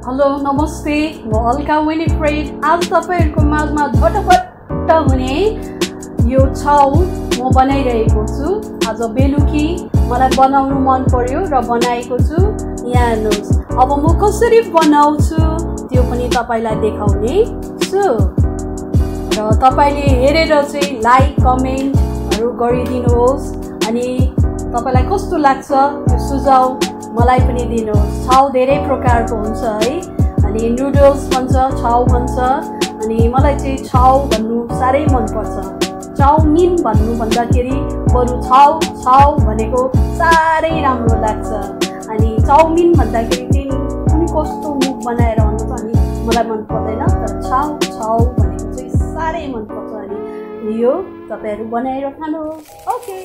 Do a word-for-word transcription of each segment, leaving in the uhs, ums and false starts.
Hello नमस्ते, म Alka Winifred. आज तपाईहरुको माझमा झटपट हुने यो छाउ म बनाइरहेको छु। आज बेलुकी मलाई बनाउनु मन पर्यो र बनाएको छु। यहाँ हेर्नुस्, अब म कसरी बनाउँछु त्यो पनि तपाईलाई देखाउने छु र तपाईले हेरेर चाहिँ लाइक कमेन्टहरु गरिदिनुहोस् अनि तपाईलाई कस्तो लाग्छ त्यो सुझाव मलाई पनि दिनुहोस्। छाउ धेरै प्रकारको हुन्छ है, अनि नुडल्स भन्छ, छाउ भन्छ, अनि मलाई चाहिँ छाउ भन्नु साह्रै मन पर्छ। चाउमिन भन्नु भन्दाखेरि बरु छाउ छाउ भनेको साह्रै राम्रो लाग्छ। अनि चाउमिन भन्दाखेरि चाहिँ कुनै कस्तो मुख बनाएर हुन्छ अनि मलाई मन पर्दैन, तर छाउ छाउ भनेको चाहिँ साह्रै मन पर्छ। अनि यो तपाईहरु बनाएर खानुहोस्। Okay,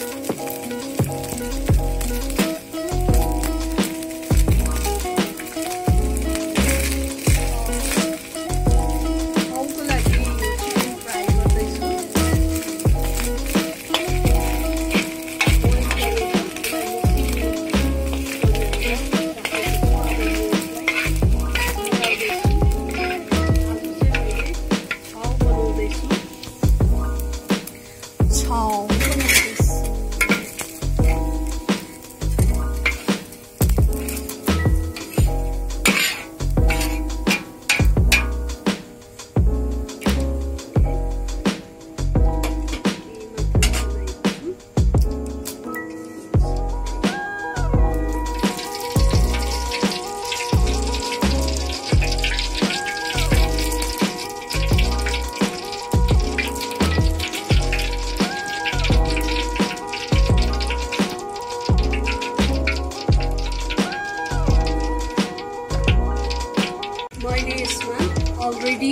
already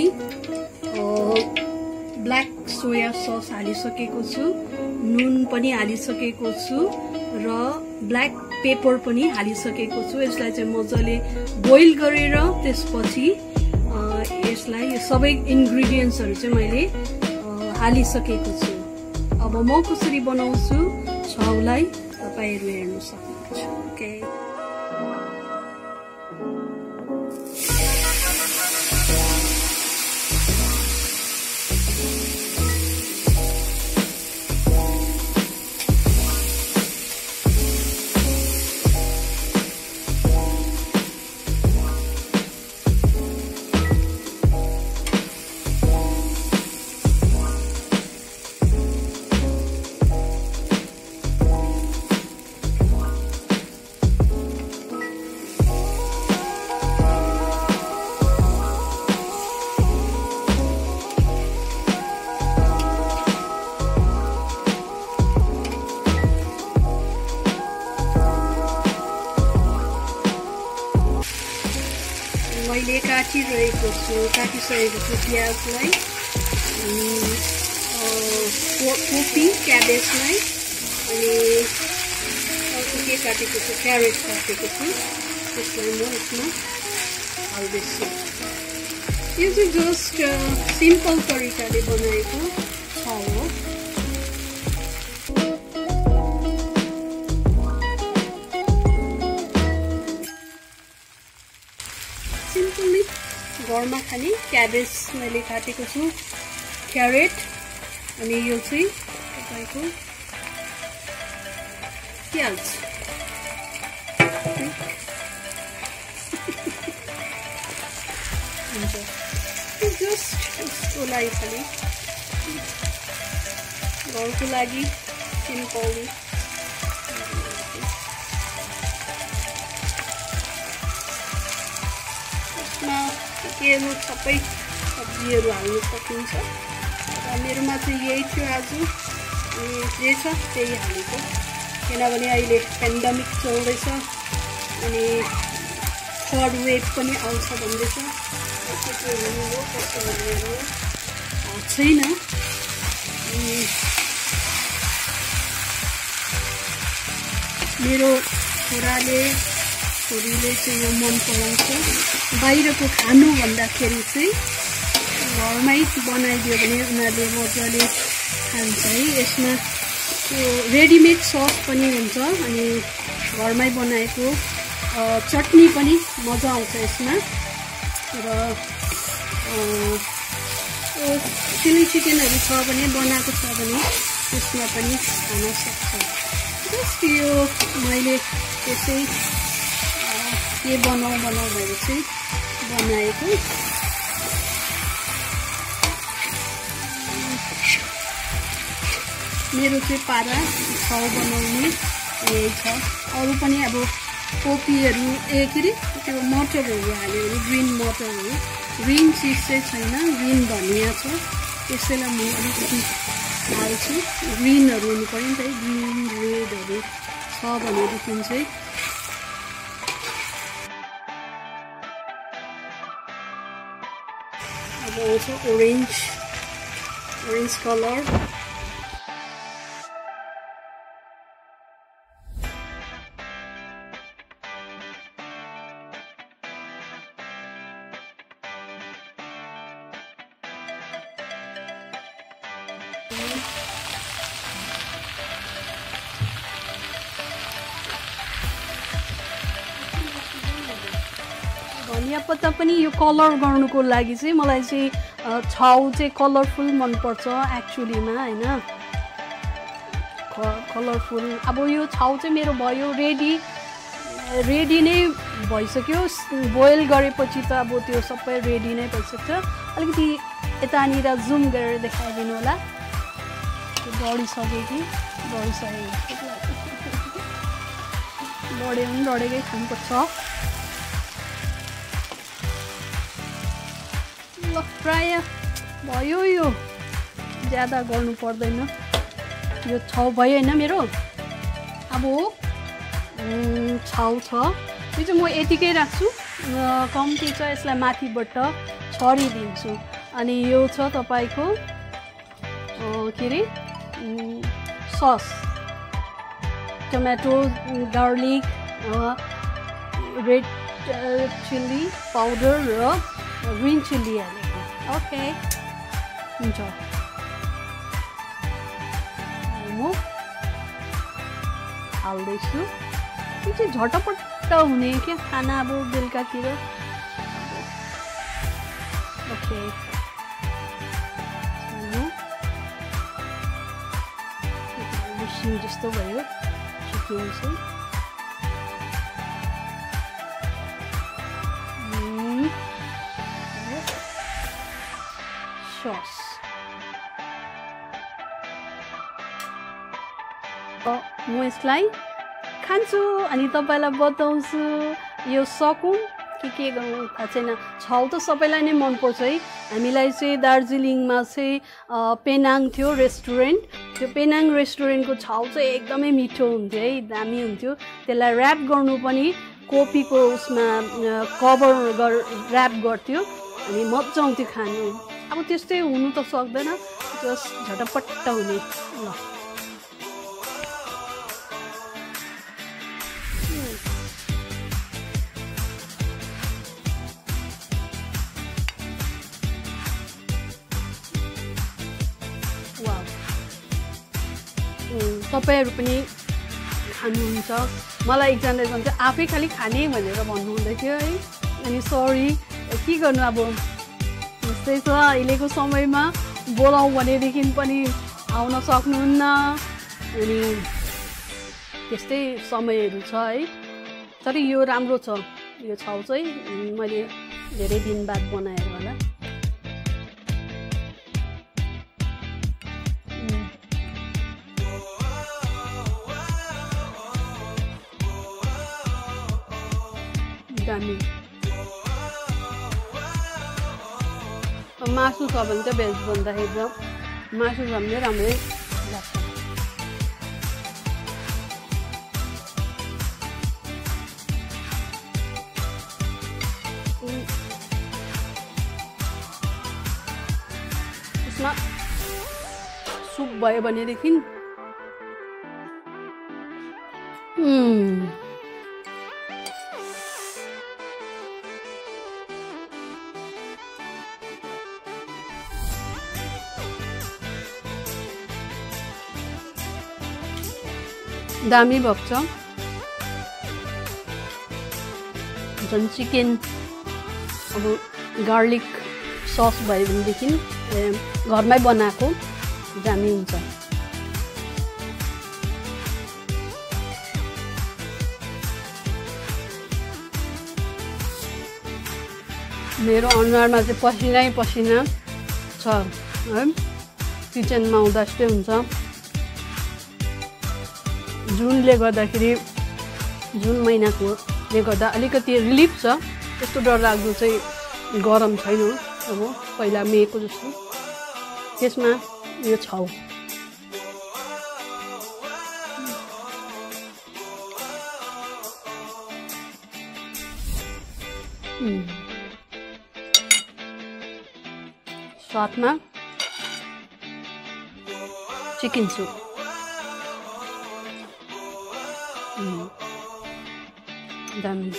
black soya sauce हालिसकेको छु, नुन पनि हालिसकेको छु र ब्ल्याक पेपर पनि हालिसकेको छु। यसलाई चाहिँ मजाले बोइल गरेर त्यसपछि यसलाई यो सबै इन्ग्रेडियन्ट्सहरु चाहिँ मैले हालिसकेको छु। अब म कसरी बनाउँछु छाउलाई तपाईहरु हेर्न सक्नुहुन्छ। ओके, मैले काटिरहेको छु काटिसकेको छु प्याजलाई, कोपी क्याबेजलाई, अनि अर्को के काटेको छु, क्यारेट काटेको छु, त्यसलाई म यसमा हाल्दैछु। यो चाहिँ जस्ट सिम्पल तरिकाले बनाएको छाउ हो। सिम्पली घरमा खाने क्याबेज मैले काटेको छु, क्यारेट, अनि यो चाहिँ तपाईको प्याज। जस्ट यसको लागि खालि घरको लागि सिम्पली केहरू सबै सब्जीहरू हाल्नु सकिन्छ। र मेरोमा चाहिँ यही थियो आज, अनि जे छ त्यही हालेको, किनभने अहिले पेन्डेमिक चल्दैछ अनि थर्ड वेभ पनि आउँछ भन्दैछ। के हुनु हो कस्तो भन्ने छैन। मेरो छोराले छोरीले चाहिँ यो मन पराउँछ। बाहिरको खानु भन्दाखेरि चाहिँ घरमै बनाइदियो भने उनीहरूले मजाले खान्छ है। यसमा त्यो रेडीमेड सस पनि हुन्छ अनि घरमै बनाएको चटनी पनि मजा आउँछ यसमा र चिली चिकनहरू छ भने बनाएको छ भने त्यसमा पनि खान सक्छ। जस्ट यो मैले त्यसै के बनाऊ बनाऊ भएर चाहिँ बनाएको। मेरो चाहिँ पारा छाउ बनाउने यही छ। अरू पनि अब कोपीहरू ए के अरे त्यो मटरहरू हाल्यो भने ग्रिन मटरहरू, ग्रिन चिज चाहिँ छैन, ग्रिन धनिया छ त्यसैलाई म अलिकति हाल्छु। ग्रिनहरू हुनु पऱ्यो नि त है, ग्रिन रेडहरू छ भनेदेखि चाहिँ अब आउँछ ओरेन्ज ओरेन्ज कलर। धनिया पत्ता पनि यो कलर गर्नुको लागि चाहिँ मलाई चाहिँ छाउ चाहिँ कलरफुल मनपर्छ एक्चुअलीमा हैन, कलरफुल। अब यो छाउ चाहिँ मेरो भयो रेडी रेडी नै भइसक्यो। बोइल गरेपछि त अब त्यो सबै रेडी नै भइसक्छ। अलिकति यतानिर जुम गरेर देखाइदिनु होला। बढिसक्यो कि बढिसक्यो बढ्यो पनि डढेकै खानुपर्छ। प्राय भयो, यो ज्यादा गर्नु पर्दैन। यो छाउ भयो होइन मेरो। अब छाउ छ यो चाहिँ म यतिकै राख्छु, कम्ती छ यसलाई माथिबाट छरिदिन्छु। अनि यो छ तपाईँको के अरे sauce, tomato, garlic, red chilli powder र ग्रिन चिल्ली हालेको। ओके हुन्छ। म हाल्दैछु। यो चाहिँ झटपट हुने क्या खाना अब बेलुकातिर। ओके मिसिङ जस्तो भयो चिकन चाहिँ। सस म यसलाई खान्छु अनि तपाईँलाई बताउँछु यो सकौँ कि के गर्नु थाहा छैन। छाउ त सबैलाई नै मनपर्छ है। हामीलाई चाहिँ दार्जिलिङमा चाहिँ पेनाङ थियो रेस्टुरेन्ट, त्यो पेनाङ रेस्टुरेन्टको छाउ चाहिँ एकदमै मिठो हुन्थ्यो है, दामी हुन्थ्यो। त्यसलाई ऱ्याप गर्नु पनि कोपीको उसमा कभर गर ऱ्याप गर्थ्यो अनि मजा आउँथ्यो खानु। अब त्यस्तै हुनु त सक्दैन, जस्ट झटपट्ट हुने। ल तपाईँहरू पनि खानुहुन्छ। मलाई एकजनाले भन्छ आफै खालि खाने भनेर भन्नुहुँदै थियो है। अनि सरी के गर्नु, अब त्यस्तै छ। अहिलेको समयमा बोलाउँ भनेदेखि पनि आउन सक्नुहुन्न, अनि त्यस्तै समयहरू छ है। तर यो राम्रो छ, यो छाउ चाहिँ मैले धेरै दिन बाद बनाएर होला। दामी मासु छ भने चाहिँ भेज भन्दाखेरि त मासु छ भने राम्रै लाग्छ। यसमा सुप भयो भनेदेखि दामी भएको छ। झन् चिकन अब गार्लिक सस भयो भनेदेखि घरमै बनाएको दामी हुन्छ। मेरो अनुहारमा चाहिँ पसिनै पसिना छ है, किचनमा हुँदा यस्तै हुन्छ। जुनले गर्दाखेरि जुन महिनाकोले गर्दा अलिकति रिलिफ छ, त्यस्तो डरलाग्दो चाहिँ गरम छैन अब पहिला मेको जस्तो। त्यसमा यो छाउ साथमा चिकन सुप। दामी।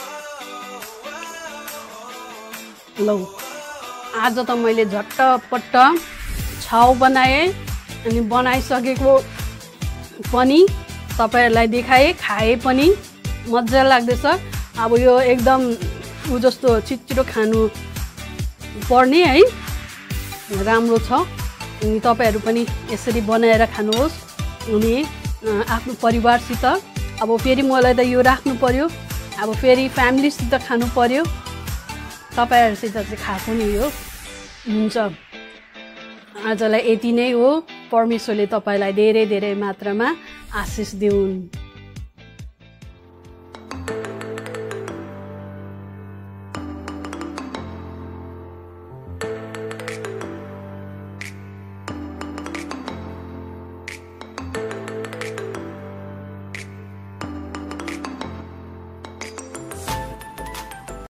लौ आज त मैले झट्टपट्ट छाउ बनाएँ अनि बनाइसकेको पनि तपाईहरुलाई देखाएँ, खाए पनि मजा लाग्दैछ। अब यो एकदम उ जस्तो छिटछिटो खानु पर्ने है, राम्रो छ। अनि तपाईहरु पनि यसरी बनाएर खानुहोस् अनि आफ्नो परिवारसित। अब फेरि मलाई त यो राख्नु पर्यो, अब फेरि फ्यामिलीसित खानु पर्यो, तपाईहरुसित चाहिँ खाएको नि यो हुन्छ। आजलाई यति नै हो। परमेश्वरले तपाईलाई धेरै धेरै मात्रामा आशिष दिउन्।